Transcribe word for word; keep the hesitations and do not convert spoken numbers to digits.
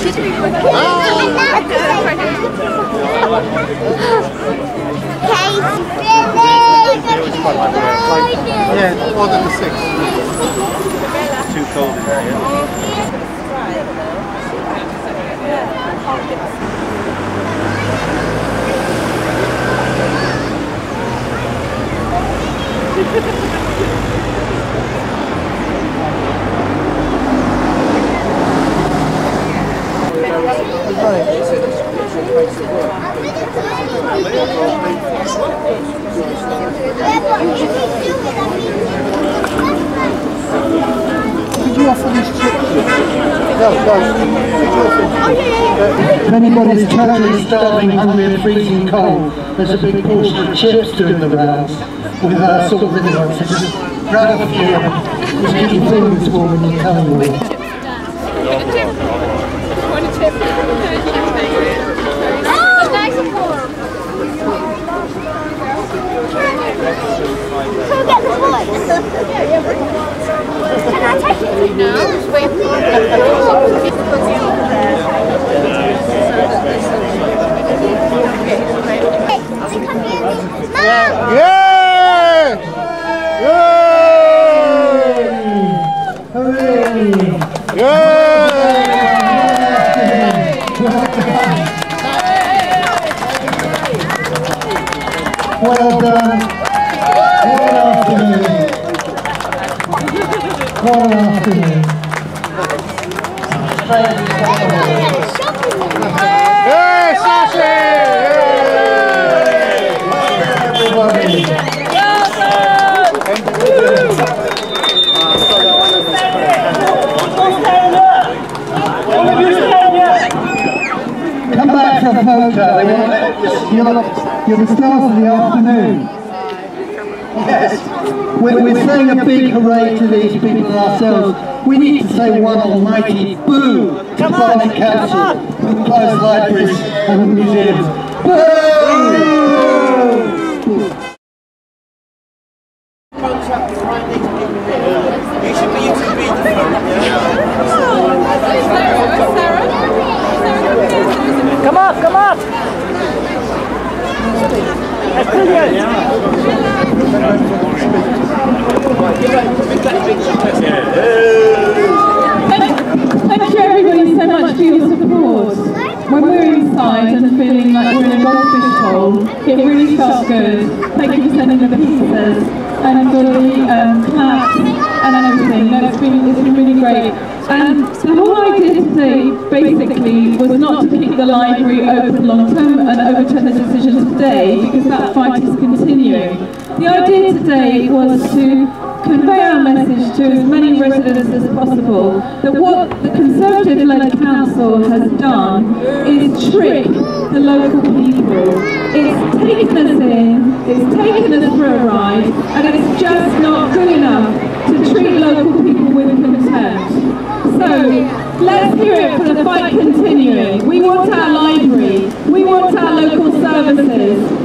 Yeah, order the six. Too cold in there, yeah? Could you offer these chips? No, no. If anybody's totally starving, hungry and freezing cold, there's a big portion of chips doing the rounds with uh, salt vinegar. So just grab a few and just keep your fingers warm when you're coming with it. Can I take it? No, just wait. Yeah! Yeah! Yeah! Well done. What an afternoon. What an afternoon. Hey, Sashi! Come back for a photo. You're, you're the stars of the afternoon. Yes. We're, we're saying a big hooray to these people and ourselves. We need to say one almighty boo to Barnet Council who close libraries and museums. Boo! You should be YouTube Come up, come up! That's brilliant! Thank you everybody so much for your support. When we're inside and feeling like we're in a goldfish hole, it really felt good. Thank you for sending the pieces and for the um, claps and everything. No, it's been, it's been really great. And the whole idea today basically was not to keep the library open long term and overturn the decision today, because that fight is continuing. The idea today was to convey our message to as many residents as possible that what the Conservative-led council has done is trick the local people. It's taken us in, it's taken us for a ride, and it's just not good enough to treat local people with contempt. So, let's hear it for the fight continuing. We want our library, we want our local services,